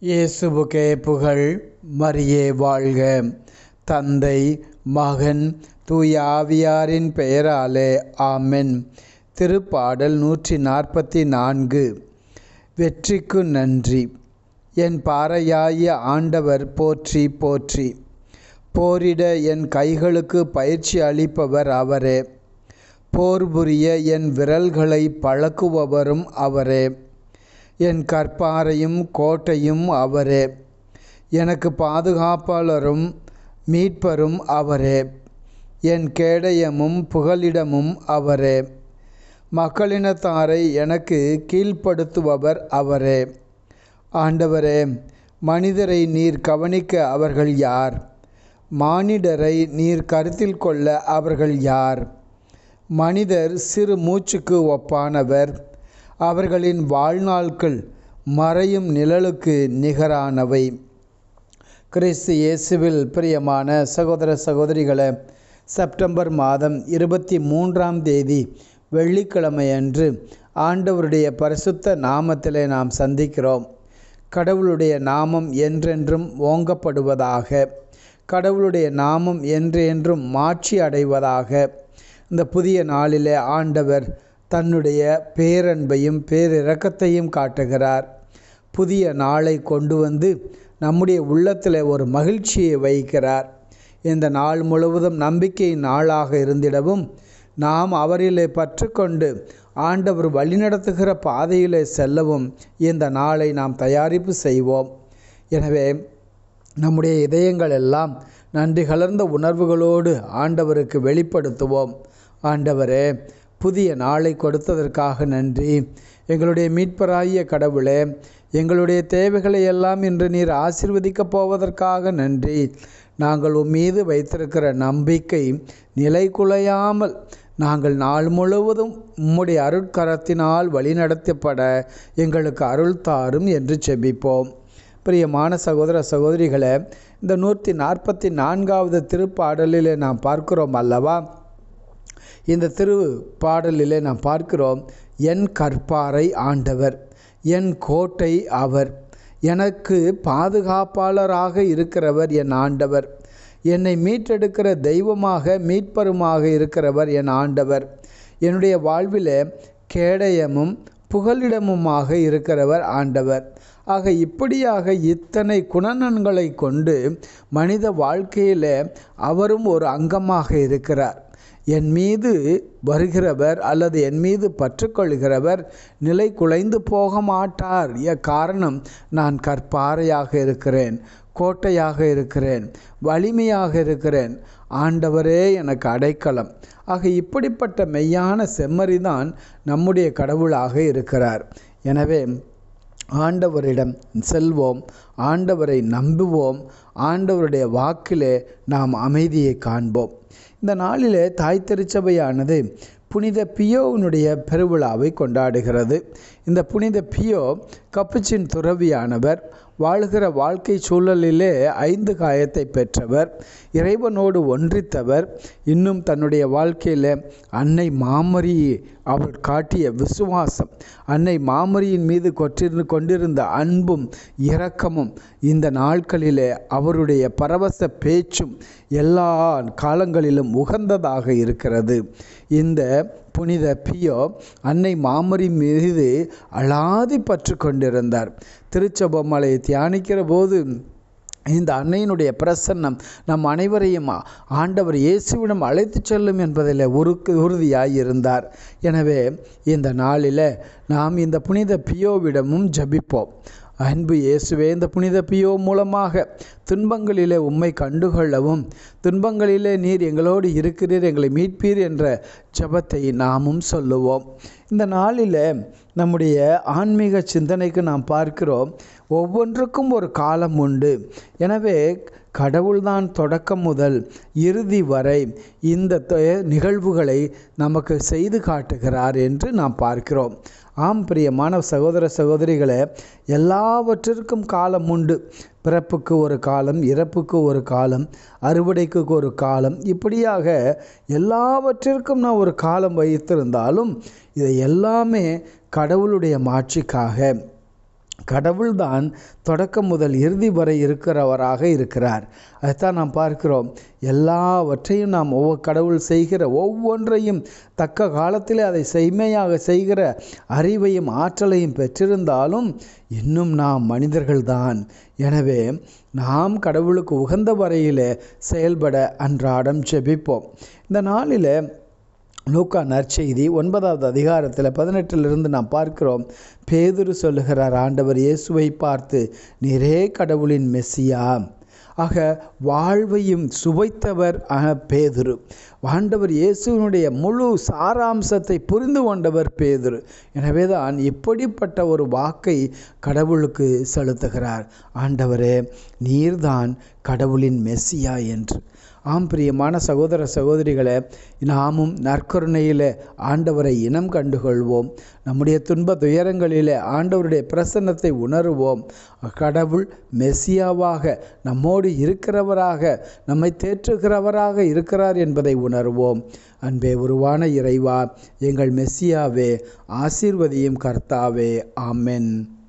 இயேசுவுக்கே புகழ். மரியே வாழ்க. தந்தை மகன் தூய ஆவியாரின் பெயராலே ஆமென். திருப்பாடல் 144. வெற்றிக்கு நன்றி. என் பாறையாகிய ஆண்டவர் போற்றி போற்றி. போரிட என் கைகளுக்கு பயிற்சி அளிப்பவர் அவரே. போர் புரிய என் விரல்களை பழக்குபவரும் அவரே. என் கற்பாரையும் கோட்டையும் அவரே. எனக்கு பாதுகாப்பாளரும் மீட்பரும் அவரே. என் கேடயமும் புகலிடமும் அவரே. மக்களினத்தாரை எனக்கு கீழ்ப்படுத்துபவர் அவரே. ஆண்டவரே, மனிதரை நீர் கவனிக்க அவர்கள் யார்? மானிடரை நீர் கருத்தில் கொள்ள அவர்கள் யார்? மனிதர் சிறு மூச்சுக்கு ஒப்பானவர். அவர்களின் வாழ்நாட்கள் மறையும் நிழலுக்கு நிகரானவை. கிறிஸ்து இயேசுவில் பிரியமான சகோதர சகோதரிகளே, செப்டம்பர் மாதம் 23ஆம் தேதி வெள்ளிக்கிழமை அன்று ஆண்டவருடைய பரிசுத்த நாமத்திலே நாம் சந்திக்கிறோம். கடவுளுடைய நாமம் என்றென்றும் ஓங்கப்படுவதாக. கடவுளுடைய நாமம் என்றென்றும் மாட்சி அடைவதாக. இந்த புதிய நாளிலே ஆண்டவர் தன்னுடைய பேரன்பையும் பேரிரக்கத்தையும் காட்டுகிறார். புதிய நாளை கொண்டு வந்து நம்முடைய உள்ளத்தில் ஒரு மகிழ்ச்சியை வைக்கிறார். இந்த நாள் முழுவதும் நம்பிக்கையின் நாளாக இருந்திடவும் நாம் அவரிலே பற்றுக்கொண்டு ஆண்டவர் வழிநடத்துகிற பாதையிலே செல்லவும் இந்த நாளை நாம் தயாரிப்பு செய்வோம். எனவே நம்முடைய இதயங்கள் எல்லாம் நன்றி கலர்ந்த உணர்வுகளோடு ஆண்டவருக்கு வெளிப்படுத்துவோம். ஆண்டவரே, புதிய நாளை கொடுத்ததற்காக நன்றி. எங்களுடைய மீட்பராகிய கடவுளே, எங்களுடைய தேவைகளை எல்லாம் இன்று நீர் ஆசீர்வதிக்கப் போவதற்காக நன்றி. நாங்கள் உம்மீது வைத்திருக்கிற நம்பிக்கை நிலை குலையாமல் நாங்கள் நாள் முழுவதும் உம்முடைய அருட்கரத்தினால் வழிநடத்தப்பட எங்களுக்கு அருள் தாரும் என்று செபிப்போம். பிரியமான சகோதர சகோதரிகளே, இந்த 144வது திருப்பாடலிலே நாம் பார்க்கிறோம் அல்லவா? இந்த திருப்பாடலிலே நாம் பார்க்கிறோம், என் கற்பாரை ஆண்டவர், என் கோட்டை அவர், எனக்கு பாதுகாப்பாளராக இருக்கிறவர் என் ஆண்டவர், என்னை மீட்டெடுக்கிற தெய்வமாக மீட்பருமாக இருக்கிறவர் என் ஆண்டவர், என்னுடைய வாழ்விலே கேடயமும் புகலிடமுமாக இருக்கிறவர் ஆண்டவர். ஆக இப்படியாக இத்தனை குணநன்களை கொண்டு மனித வாழ்க்கையில் அவரும் ஒரு அங்கமாக இருக்கிறார். என் மீது வருகிறவர் அல்லது என் மீது பற்றுக்கொள்கிறவர் நிலை குலைந்து போக மாட்டார். காரணம், நான் கற்பாறையாக இருக்கிறேன், கோட்டையாக இருக்கிறேன், வலிமையாக இருக்கிறேன். ஆண்டவரே எனக்கு அடைக்கலம். ஆக இப்படிப்பட்ட மெய்யான செம்மறிதான் நம்முடைய கடவுளாக இருக்கிறார். எனவே ஆண்டவரிடம் செல்வோம், ஆண்டவரை நம்புவோம், ஆண்டவருடைய வாக்கிலே நாம் அமைதியை காண்போம். இந்த நாளிலே தாய் திருச்சபையானது புனித பியோவினுடைய பெருவிழாவை கொண்டாடுகிறது. இந்த புனித பியோ கப்புச்சின் துறவியானவர். வாழ்கிற வாழ்க்கை சூழலிலே 5 காயத்தை பெற்றவர், இறைவனோடு ஒன்றித்தவர். இன்னும் தன்னுடைய வாழ்க்கையில் அன்னை மாமரி அவள் காட்டிய விசுவாசம், அன்னை மாமரியின் மீது கொண்டிருந்த அன்பும் இரக்கமும், இந்த நாட்களிலே அவருடைய பரவச பேச்சும் எல்லா காலங்களிலும் உகந்ததாக இருக்கிறது. இந்த புனித பியோ அன்னை மாமரி மீது அலாதி பற்று கொண்டிருந்தார். திருச்செபமலையை தியானிக்கிற போது இந்த அன்னையினுடைய பிரசன்னம் நம் அனைவரையும் ஆண்டவர் இயேசுவிடம் அழைத்து செல்லும் என்பதில் உறுதியாயிருந்தார். எனவே இந்த நாளில் நாம் இந்த புனித பியோவிடமும் ஜபிப்போம். அன்பு இயேசுவே, இந்த புனித பியோ மூலமாக துன்பங்களிலே உம்மை கண்டுகொள்ளவும், துன்பங்களிலே நீர் எங்களோடு இருக்கிறீர், எங்களை மீட்பீர் என்ற ஜபத்தை நாமும் சொல்லுவோம். இந்த நாளில் நம்முடைய ஆன்மீக சிந்தனைக்கு நாம் பார்க்கிறோம், ஒவ்வொன்றுக்கும் ஒரு காலம் உண்டு. எனவே கடவுள்தான் தொடக்கம் முதல் இறுதி வரை இந்த நிகழ்வுகளை நமக்கு செய்து காட்டுகிறார் என்று நாம் பார்க்கிறோம். ஆம் பிரியமான சகோதர சகோதரிகளே, எல்லாவற்றிற்கும் காலம் உண்டு. பிறப்புக்கு ஒரு காலம், இறப்புக்கு ஒரு காலம், அறுவடைக்கு ஒரு காலம், இப்படியாக எல்லாவற்றிற்கும் நான் ஒரு காலம் வைத்திருந்தாலும் இதை எல்லாமே கடவுளுடைய மாட்சிக்காக, கடவுள்தான் தொடக்கம் முதல் இறுதி வரை இருக்கிறவராக இருக்கிறார். அதைத்தான் நாம் பார்க்கிறோம். எல்லாவற்றையும் நாம் கடவுள் செய்கிற ஒவ்வொன்றையும் தக்க காலத்தில் அதை செம்மையாக செய்கிற அறிவையும் ஆற்றலையும் பெற்றிருந்தாலும் இன்னும் நாம் மனிதர்கள்தான். எனவே நாம் கடவுளுக்கு உகந்த வரையில் செயல்பட அன்றாடம் ஜெபிப்போம். இந்த நாளில் லூக்கா நற்செய்தி 9வது அதிகாரத்தில் 18 நாம் பார்க்கிறோம். பேதுரு சொல்லுகிறார், ஆண்டவர் இயேசுவை பார்த்து, நீரே கடவுளின் மெசியா. ஆக வாழ்வையும் சுவைத்தவர் பேதுரு. ஆண்டவர் இயேசுவினுடைய முழு சாராம்சத்தை புரிந்து கொண்டவர் பேதுரு. எனவே தான் இப்படிப்பட்ட ஒரு வாக்கை கடவுளுக்கு செலுத்துகிறார், ஆண்டவரே நீர்தான் கடவுளின் மெசியா என்று. ஆம் பிரியமான சகோதர சகோதரிகளே, நாமும் நற்கருணையில் ஆண்டவரை இனம் கண்டுகொள்வோம். நம்முடைய துன்ப துயரங்களில் ஆண்டவருடைய பிரசன்னத்தை உணருவோம். கடவுள் மெசியாவாக நம்மோடு இருக்கிறவராக, நம்மை தேற்றுகிறவராக இருக்கிறார் என்பதை உணர்வோம். அன்பே உருவான இறைவா, எங்கள் மெசியாவே, ஆசீர்வதியும் கர்த்தாவே. ஆமென்.